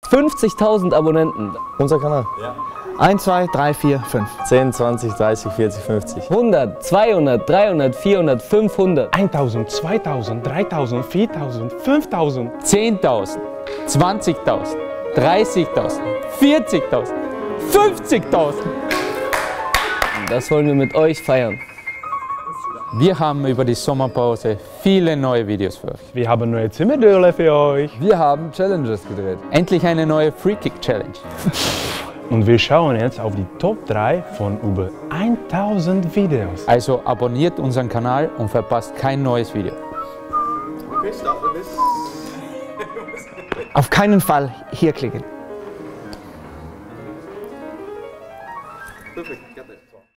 50.000 Abonnenten. Unser Kanal? Ja. 1, 2, 3, 4, 5. 10, 20, 30, 40, 50. 100, 200, 300, 400, 500. 1000, 2000, 3000, 4000, 5000. 10.000, 20.000, 30.000, 40.000, 50.000. Das wollen wir mit euch feiern. Wir haben über die Sommerpause viele neue Videos für euch. Wir haben neue Zimmerdöle für euch. Wir haben Challenges gedreht. Endlich eine neue Free Kick Challenge. Und wir schauen jetzt auf die Top 3 von über 1000 Videos. Also abonniert unseren Kanal und verpasst kein neues Video. Auf keinen Fall hier klicken. Perfekt.